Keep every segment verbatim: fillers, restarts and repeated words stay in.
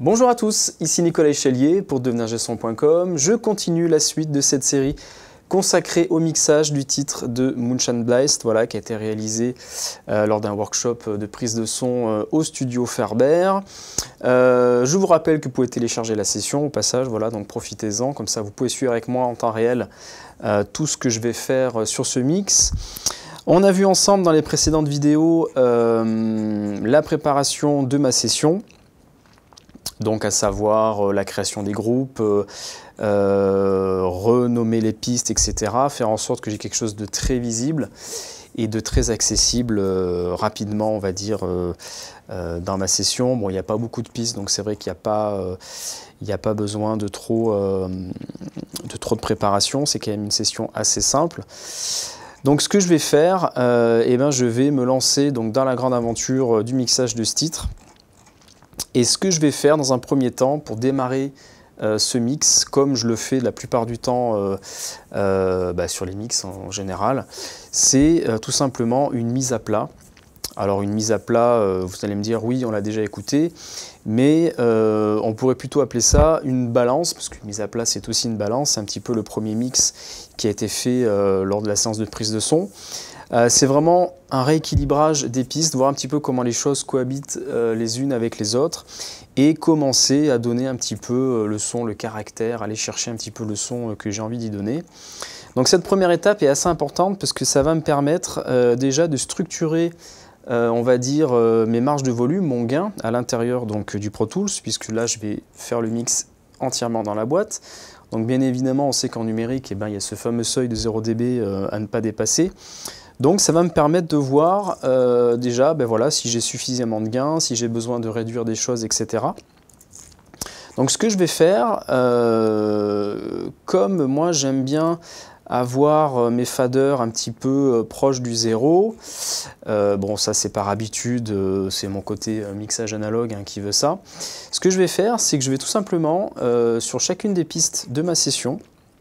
Bonjour à tous, ici Nicolas Echelier pour devenir G son point com. Je continue la suite de cette série consacrée au mixage du titre de Moonshine Blast, voilà, qui a été réalisé euh, lors d'un workshop de prise de son euh, au studio Ferber. Euh, je vous rappelle que vous pouvez télécharger la session au passage, voilà, donc profitez-en, comme ça vous pouvez suivre avec moi en temps réel euh, tout ce que je vais faire sur ce mix. On a vu ensemble dans les précédentes vidéos euh, la préparation de ma session. Donc à savoir euh, la création des groupes, euh, euh, renommer les pistes, et cetera. Faire en sorte que j'ai quelque chose de très visible et de très accessible euh, rapidement, on va dire, euh, euh, dans ma session. Bon, il n'y a pas beaucoup de pistes, donc c'est vrai qu'il n'y a pas, euh, il n'y a pas besoin de trop, euh, de trop de préparation. C'est quand même une session assez simple. Donc ce que je vais faire, euh, eh ben, je vais me lancer donc, dans la grande aventure euh, du mixage de ce titre. Et ce que je vais faire dans un premier temps pour démarrer euh, ce mix, comme je le fais la plupart du temps euh, euh, bah, sur les mix en général, c'est euh, tout simplement une mise à plat. Alors une mise à plat, euh, vous allez me dire oui, on l'a déjà écouté, mais euh, on pourrait plutôt appeler ça une balance, parce qu'une mise à plat c'est aussi une balance, c'est un petit peu le premier mix qui a été fait euh, lors de la séance de prise de son. Euh, c'est vraiment un rééquilibrage des pistes, voir un petit peu comment les choses cohabitent euh, les unes avec les autres et commencer à donner un petit peu euh, le son, le caractère, aller chercher un petit peu le son euh, que j'ai envie d'y donner. Donc cette première étape est assez importante parce que ça va me permettre euh, déjà de structurer, euh, on va dire, euh, mes marges de volume, mon gain à l'intérieur donc du Pro Tools, puisque là je vais faire le mix entièrement dans la boîte. Donc bien évidemment on sait qu'en numérique, eh ben, il y a ce fameux seuil de zéro décibel euh, à ne pas dépasser. Donc ça va me permettre de voir euh, déjà ben voilà, si j'ai suffisamment de gains, si j'ai besoin de réduire des choses, et cetera. Donc ce que je vais faire, euh, comme moi j'aime bien avoir mes faders un petit peu proches du zéro, euh, bon ça c'est par habitude, euh, c'est mon côté mixage analogue hein, qui veut ça. Ce que je vais faire, c'est que je vais tout simplement, euh, sur chacune des pistes de ma session,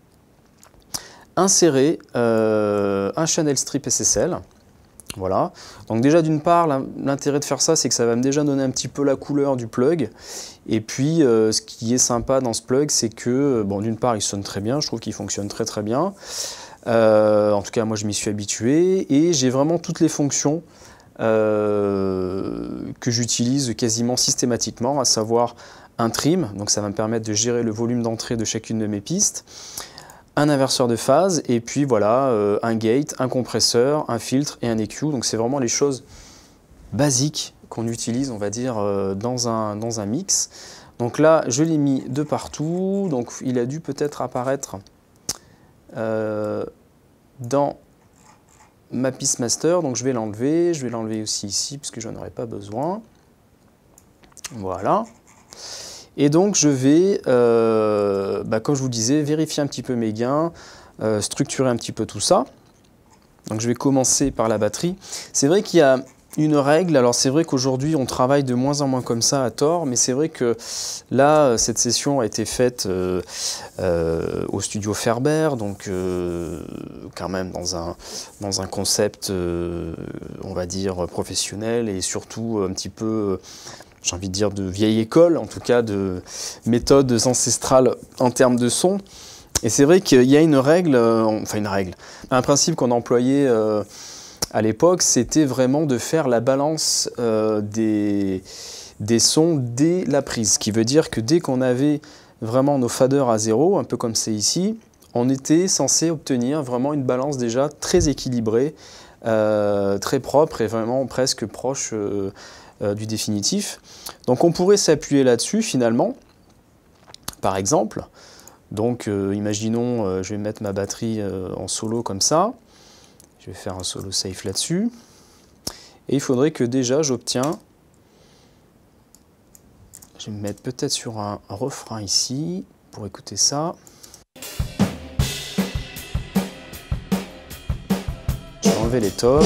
insérer euh, un channel strip S S L. Voilà. Donc déjà d'une part, l'intérêt de faire ça, c'est que ça va me déjà donner un petit peu la couleur du plug. Et puis euh, ce qui est sympa dans ce plug, c'est que bon, d'une part, il sonne très bien, je trouve qu'il fonctionne très très bien. Euh, en tout cas, moi je m'y suis habitué et j'ai vraiment toutes les fonctions euh, que j'utilise quasiment systématiquement, à savoir un trim, donc ça va me permettre de gérer le volume d'entrée de chacune de mes pistes, un inverseur de phase, et puis voilà, euh, un gate, un compresseur, un filtre et un E Q. Donc c'est vraiment les choses basiques qu'on utilise, on va dire, euh, dans, un, dans un mix. Donc là, je l'ai mis de partout, donc il a dû peut-être apparaître euh, dans ma piste master, donc je vais l'enlever, je vais l'enlever aussi ici, puisque je n'en aurai pas besoin. Voilà. Et donc je vais, euh, bah, comme je vous disais, vérifier un petit peu mes gains, euh, structurer un petit peu tout ça. Donc je vais commencer par la batterie. C'est vrai qu'il y a une règle, alors c'est vrai qu'aujourd'hui on travaille de moins en moins comme ça à tort, mais c'est vrai que là, cette session a été faite euh, euh, au studio Ferber, donc euh, quand même dans un, dans un concept, euh, on va dire, professionnel et surtout un petit peu... j'ai envie de dire de vieille école, en tout cas de méthodes ancestrales en termes de son. Et c'est vrai qu'il y a une règle, euh, enfin une règle, un principe qu'on employait euh, à l'époque, c'était vraiment de faire la balance euh, des, des sons dès la prise. Ce qui veut dire que dès qu'on avait vraiment nos faders à zéro, un peu comme c'est ici, on était censé obtenir vraiment une balance déjà très équilibrée, euh, très propre et vraiment presque proche euh, euh, du définitif. Donc on pourrait s'appuyer là-dessus finalement, par exemple. Donc euh, imaginons, euh, je vais mettre ma batterie euh, en solo comme ça. Je vais faire un solo safe là-dessus. Et il faudrait que déjà j'obtiens, je vais me mettre peut-être sur un, un refrain ici, pour écouter ça. Je vais enlever les tomes.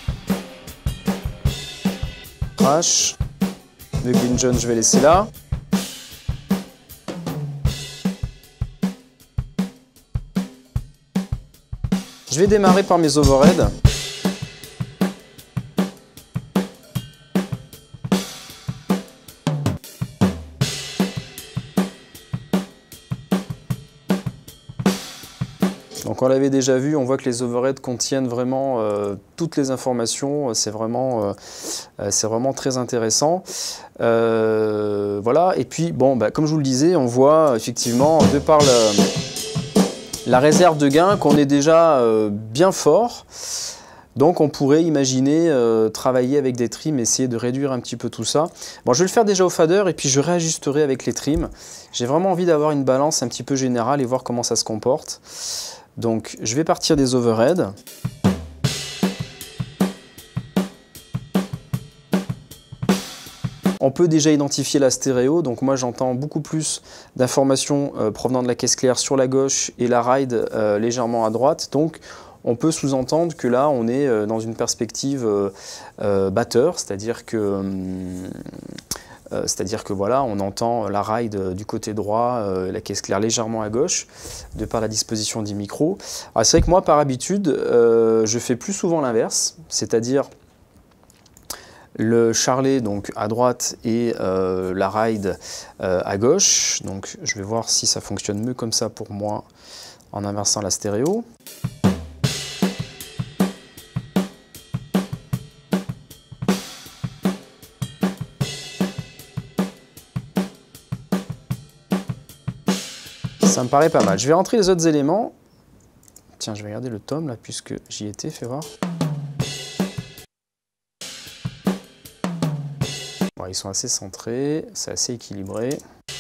Crash. Le Glyn John, je vais laisser là. Je vais démarrer par mes overheads. Donc on l'avait déjà vu, on voit que les overheads contiennent vraiment euh, toutes les informations, c'est vraiment, euh, c'est vraiment très intéressant. Euh, voilà, et puis bon, bah, comme je vous le disais, on voit effectivement, de par le, la réserve de gain, qu'on est déjà euh, bien fort. Donc on pourrait imaginer euh, travailler avec des trims, essayer de réduire un petit peu tout ça. Bon, je vais le faire déjà au fader et puis je réajusterai avec les trims. J'ai vraiment envie d'avoir une balance un petit peu générale et voir comment ça se comporte. Donc je vais partir des overheads. On peut déjà identifier la stéréo, donc moi j'entends beaucoup plus d'informations euh, provenant de la caisse claire sur la gauche et la ride euh, légèrement à droite. Donc on peut sous-entendre que là, on est dans une perspective euh, euh, batteur, c'est-à-dire que, euh, c'est-à-dire que voilà, on entend la ride du côté droit, euh, la caisse claire légèrement à gauche, de par la disposition du micro. C'est vrai que moi, par habitude, euh, je fais plus souvent l'inverse, c'est-à-dire le charlet donc à droite et euh, la ride euh, à gauche. Donc je vais voir si ça fonctionne mieux comme ça pour moi en inversant la stéréo. Ça me paraît pas mal. Je vais rentrer les autres éléments. Tiens, je vais regarder le tome là, puisque j'y étais, fais voir. Bon, ils sont assez centrés, c'est assez équilibré.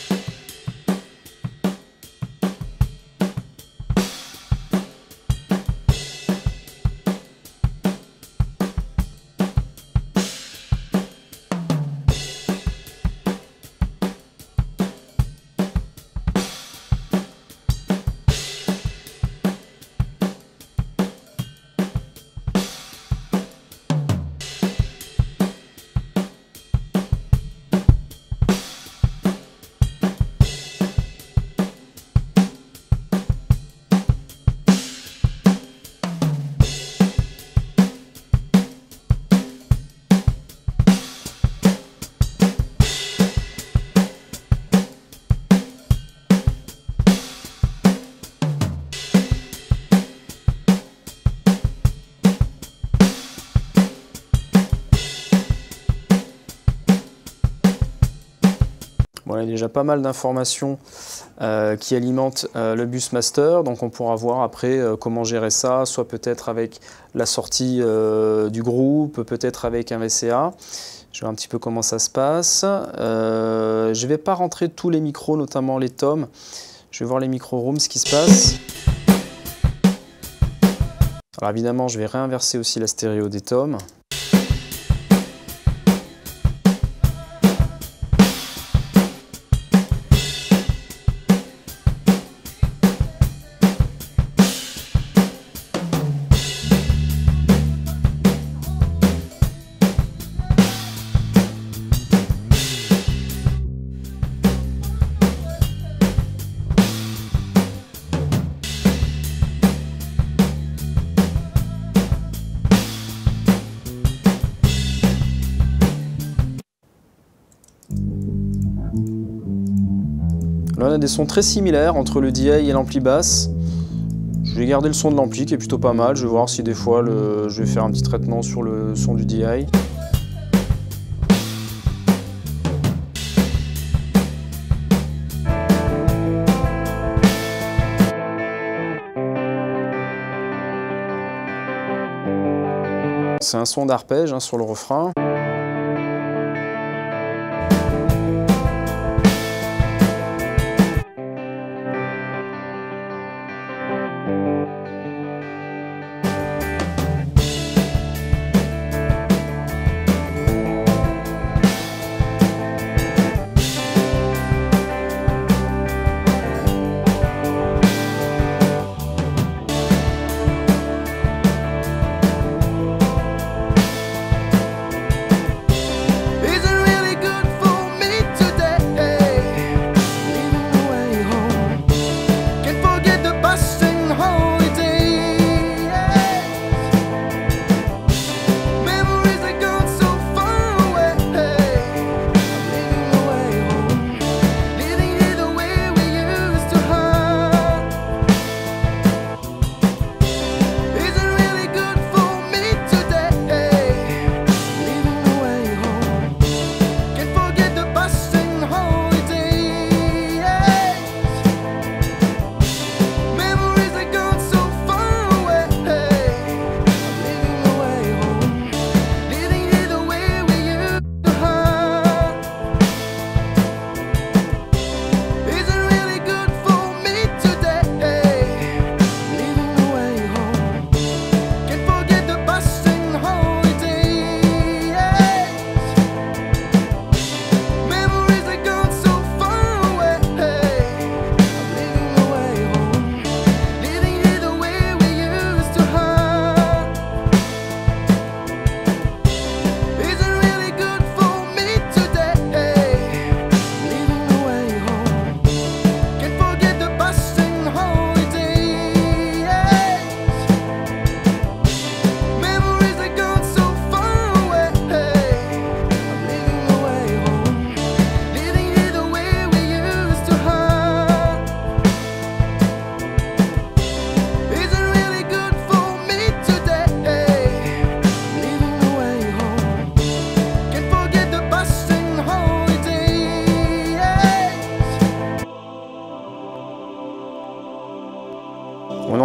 Bon, il y a déjà pas mal d'informations euh, qui alimentent euh, le bus master, donc on pourra voir après euh, comment gérer ça, soit peut-être avec la sortie euh, du groupe, peut-être avec un V C A. Je vais voir un petit peu comment ça se passe. Euh, je ne vais pas rentrer tous les micros, notamment les tomes. Je vais voir les micro-rooms, ce qui se passe. Alors évidemment, je vais réinverser aussi la stéréo des tomes. Là, on a des sons très similaires entre le D I et l'ampli basse. Je vais garder le son de l'ampli qui est plutôt pas mal. Je vais voir si des fois le... je vais faire un petit traitement sur le son du D I. C'est un son d'arpège hein, sur le refrain.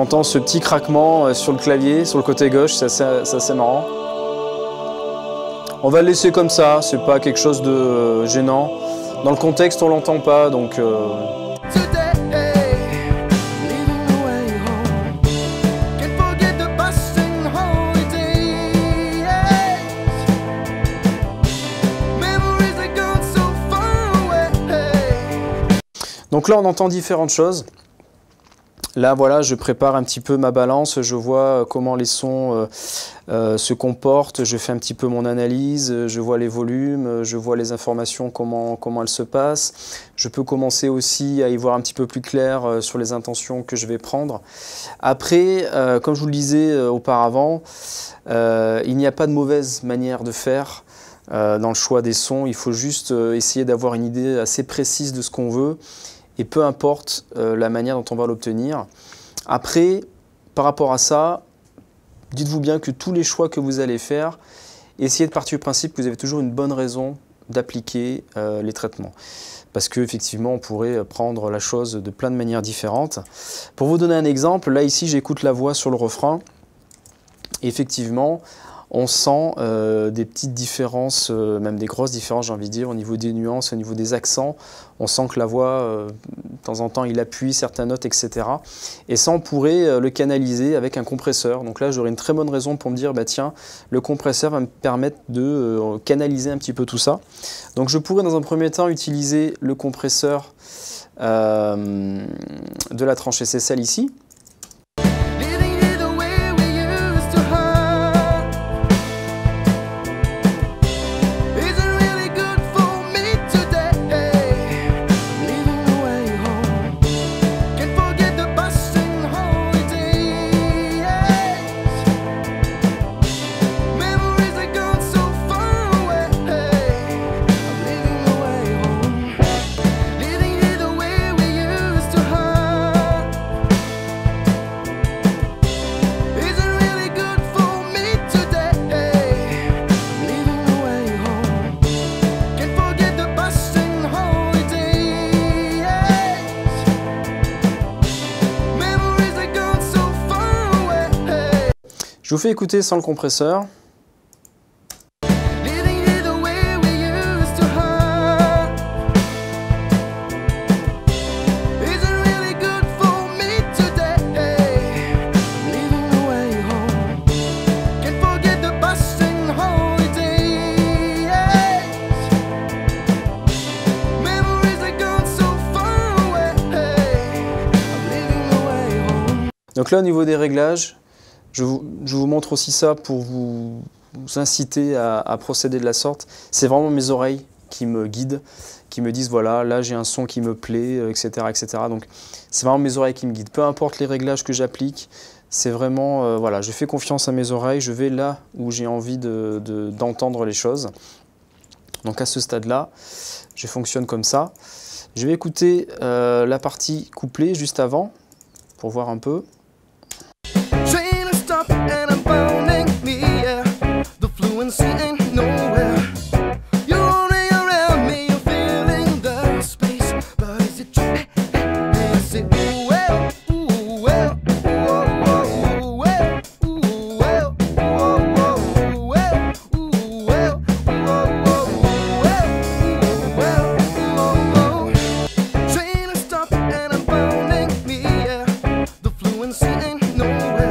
entend ce petit craquement sur le clavier, sur le côté gauche, c'est assez, assez marrant. On va le laisser comme ça, c'est pas quelque chose de gênant. Dans le contexte, on l'entend pas, donc... Euh... Donc là, on entend différentes choses. Là, voilà, je prépare un petit peu ma balance, je vois comment les sons euh, euh, se comportent, je fais un petit peu mon analyse, je vois les volumes, je vois les informations, comment, comment elles se passent. Je peux commencer aussi à y voir un petit peu plus clair euh, sur les intentions que je vais prendre. Après, euh, comme je vous le disais euh, auparavant, euh, il n'y a pas de mauvaise manière de faire euh, dans le choix des sons. Il faut juste euh, essayer d'avoir une idée assez précise de ce qu'on veut. Et peu importe euh, la manière dont on va l'obtenir. Après, par rapport à ça, dites-vous bien que tous les choix que vous allez faire, essayez de partir du principe que vous avez toujours une bonne raison d'appliquer euh, les traitements. Parce qu'effectivement, on pourrait prendre la chose de plein de manières différentes. Pour vous donner un exemple, là ici, j'écoute la voix sur le refrain. Et effectivement, on sent euh, des petites différences, euh, même des grosses différences, j'ai envie de dire, au niveau des nuances, au niveau des accents. On sent que la voix, euh, de temps en temps, il appuie certaines notes, et cetera. Et ça, on pourrait euh, le canaliser avec un compresseur. Donc là, j'aurais une très bonne raison pour me dire, bah, tiens, le compresseur va me permettre de euh, canaliser un petit peu tout ça. Donc je pourrais, dans un premier temps, utiliser le compresseur euh, de la tranchée C celle ici. Je vous fais écouter sans le compresseur. Donc là, au niveau des réglages, Je vous, je vous montre aussi ça pour vous, vous inciter à, à procéder de la sorte. C'est vraiment mes oreilles qui me guident, qui me disent voilà, là j'ai un son qui me plaît, et cetera et cetera. Donc c'est vraiment mes oreilles qui me guident. Peu importe les réglages que j'applique, c'est vraiment, euh, voilà, je fais confiance à mes oreilles, je vais là où j'ai envie de, de, d'entendre les choses. Donc à ce stade-là, je fonctionne comme ça. Je vais écouter euh, la partie couplée juste avant, pour voir un peu. And I'm phoning me, yeah. The fluency ain't nowhere. You're only around me, you're feeling the space. But is it true? Is it ooh, well, ooh, well, ooh, well, ooh, well, ooh, well, ooh, well, ooh, well, ooh, well. Train is stopping and I'm phoning me, yeah. The fluency ain't nowhere.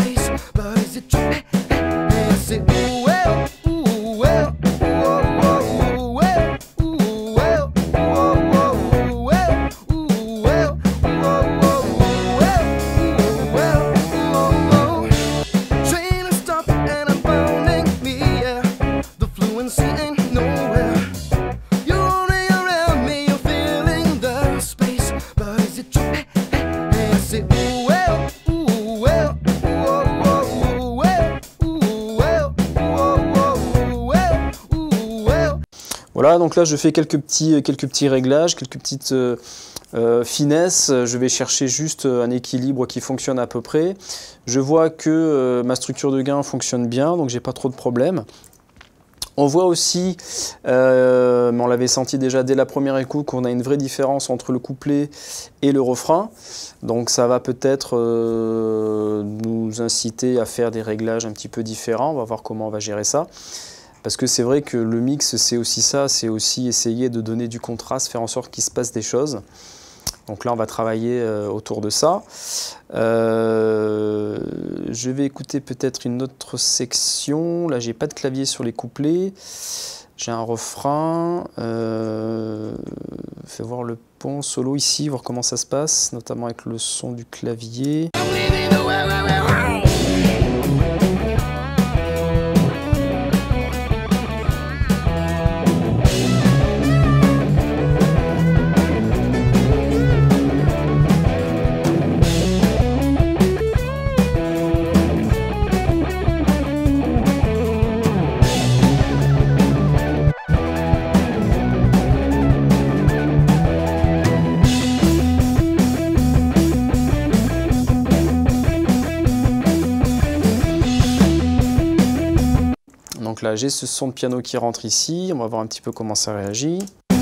Is it ooh, well, ooh, well, ooh, well, ooh, well. voilà, donc là je fais quelques petits, quelques petits réglages, quelques petites euh, euh, finesses. Je vais chercher juste un équilibre qui fonctionne à peu près. Je vois que euh, ma structure de gain fonctionne bien, donc j'ai pas trop de problèmes. On voit aussi, euh, mais on l'avait senti déjà dès la première écoute, qu'on a une vraie différence entre le couplet et le refrain. Donc ça va peut-être euh, nous inciter à faire des réglages un petit peu différents. On va voir comment on va gérer ça. Parce que c'est vrai que le mix, c'est aussi ça, c'est aussi essayer de donner du contraste, faire en sorte qu'il se passe des choses. Donc là, on va travailler euh, autour de ça. Euh, je vais écouter peut-être une autre section. Là, j'ai pas de clavier sur les couplets. J'ai un refrain. Euh, fais voir le pont solo ici, voir comment ça se passe, notamment avec le son du clavier. Donc là, j'ai ce son de piano qui rentre ici. On va voir un petit peu comment ça réagit.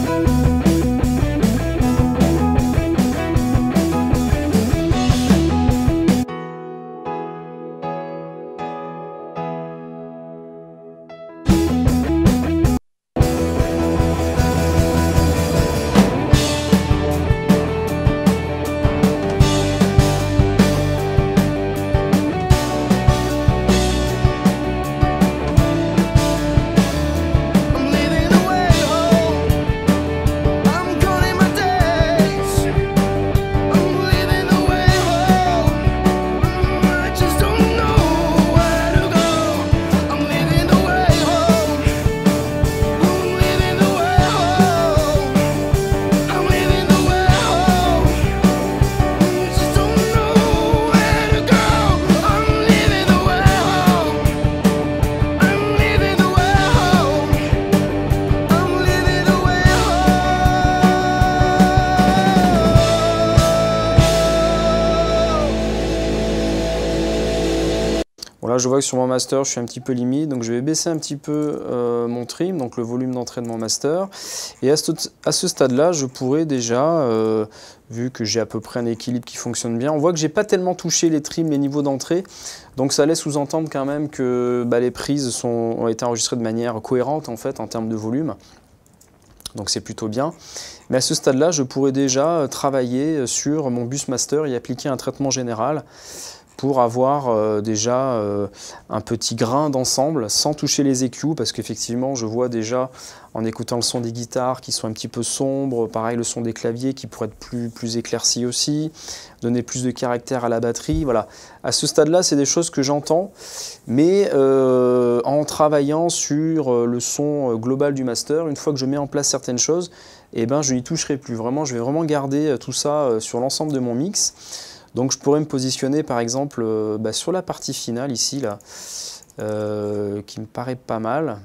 Voilà, je vois que sur mon master, je suis un petit peu limite, donc je vais baisser un petit peu euh, mon trim, donc le volume d'entrée de mon master. Et à ce, à ce stade-là, je pourrais déjà, euh, vu que j'ai à peu près un équilibre qui fonctionne bien, on voit que j'ai pas tellement touché les trims, les niveaux d'entrée, donc ça laisse sous-entendre quand même que bah, les prises sont, ont été enregistrées de manière cohérente en fait en termes de volume. Donc c'est plutôt bien. Mais à ce stade-là, je pourrais déjà travailler sur mon bus master et appliquer un traitement général pour avoir euh, déjà euh, un petit grain d'ensemble sans toucher les E Q, parce qu'effectivement je vois déjà en écoutant le son des guitares qui sont un petit peu sombres, pareil le son des claviers qui pourrait être plus, plus éclairci aussi, donner plus de caractère à la batterie. Voilà. À ce stade-là, c'est des choses que j'entends, mais euh, en travaillant sur le son global du master, une fois que je mets en place certaines choses, eh ben, je n'y toucherai plus. Vraiment, je vais vraiment garder tout ça sur l'ensemble de mon mix. Donc je pourrais me positionner par exemple euh, bah, sur la partie finale ici, là, euh, qui me paraît pas mal,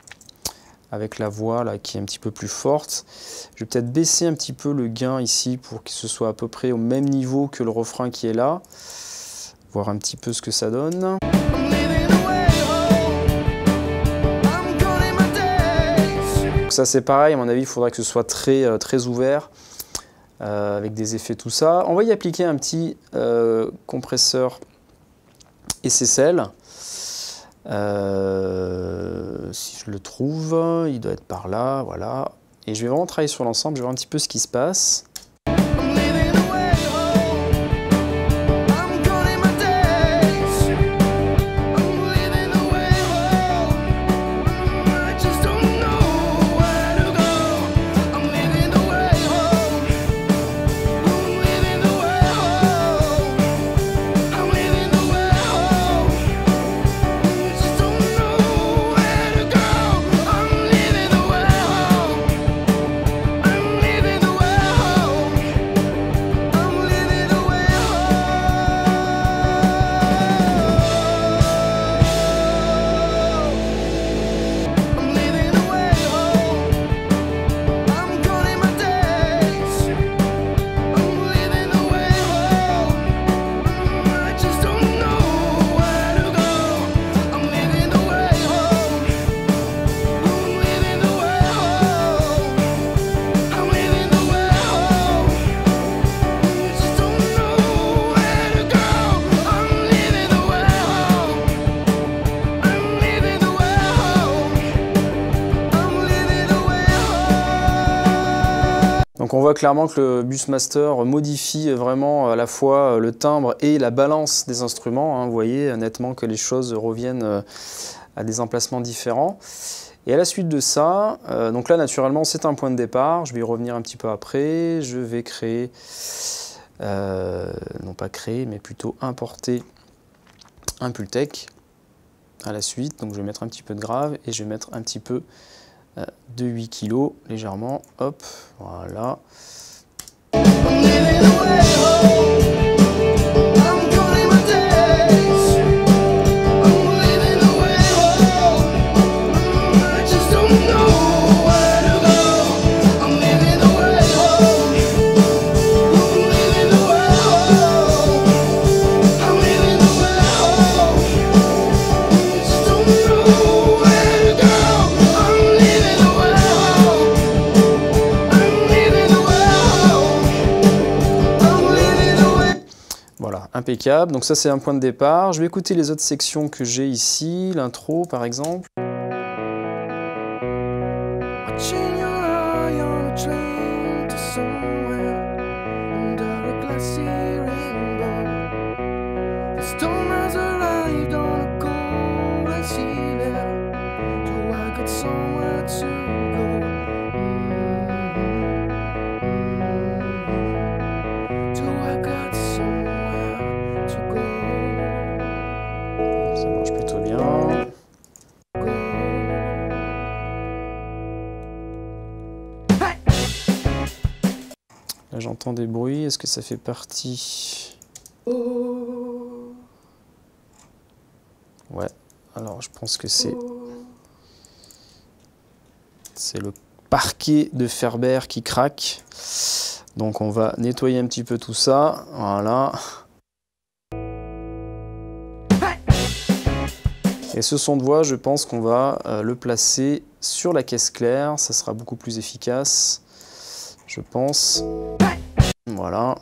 avec la voix là, qui est un petit peu plus forte. Je vais peut-être baisser un petit peu le gain ici pour que ce soit à peu près au même niveau que le refrain qui est là. Voir un petit peu ce que ça donne. Donc ça c'est pareil, à mon avis il faudrait que ce soit très, euh, très ouvert. Euh, avec des effets, tout ça. On va y appliquer un petit euh, compresseur S S L. Euh, si je le trouve, il doit être par là, voilà. Et je vais vraiment travailler sur l'ensemble, je vais voir un petit peu ce qui se passe. Donc on voit clairement que le Busmaster modifie vraiment à la fois le timbre et la balance des instruments, hein. Vous voyez nettement que les choses reviennent à des emplacements différents. Et à la suite de ça, euh, donc là naturellement c'est un point de départ, je vais y revenir un petit peu après, je vais créer, euh, non pas créer, mais plutôt importer un Pultec à la suite. Donc je vais mettre un petit peu de grave et je vais mettre un petit peu euh, de huit kilos, légèrement, hop, voilà. Impeccable, donc ça c'est un point de départ. Je vais écouter les autres sections que j'ai ici, l'intro par exemple. Ça marche plutôt bien. Là j'entends des bruits, est-ce que ça fait partie? Ouais, alors je pense que c'est c'est le parquet de Ferber qui craque. Donc on va nettoyer un petit peu tout ça, voilà. Et ce son de voix, je pense qu'on va euh, le placer sur la caisse claire, ça sera beaucoup plus efficace, je pense. Voilà.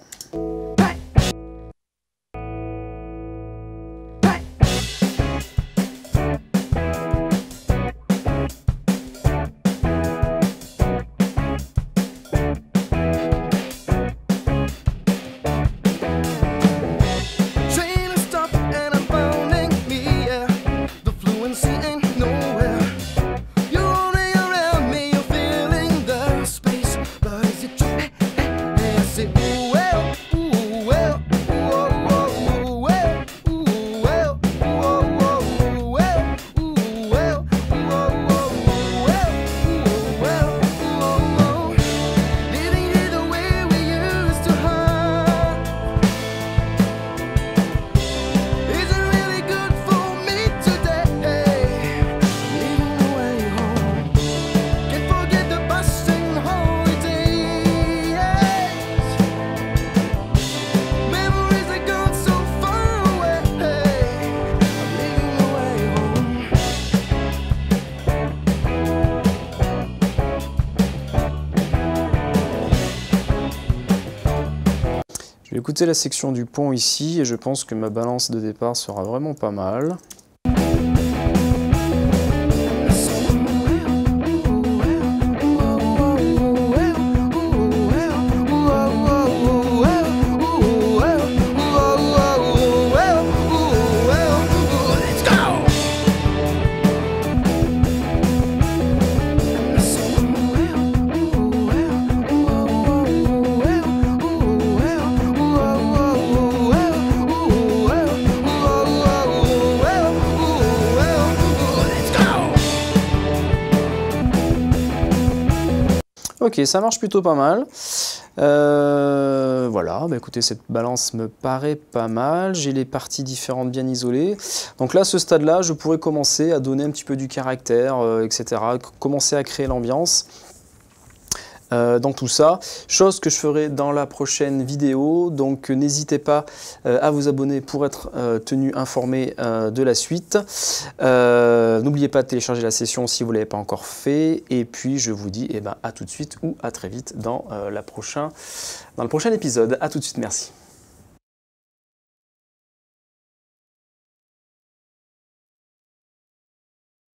Je vais écouter la section du pont ici et je pense que ma balance de départ sera vraiment pas mal. Ok, ça marche plutôt pas mal. Euh, voilà, bah écoutez, cette balance me paraît pas mal. J'ai les parties différentes bien isolées. Donc là, à ce stade-là, je pourrais commencer à donner un petit peu du caractère, euh, et cetera. Commencer à créer l'ambiance. Euh, dans tout ça, chose que je ferai dans la prochaine vidéo, donc euh, n'hésitez pas euh, à vous abonner pour être euh, tenu informé euh, de la suite. Euh, N'oubliez pas de télécharger la session si vous ne l'avez pas encore fait, et puis je vous dis eh ben, à tout de suite ou à très vite dans, euh, la prochain, dans le prochain épisode. À tout de suite, merci.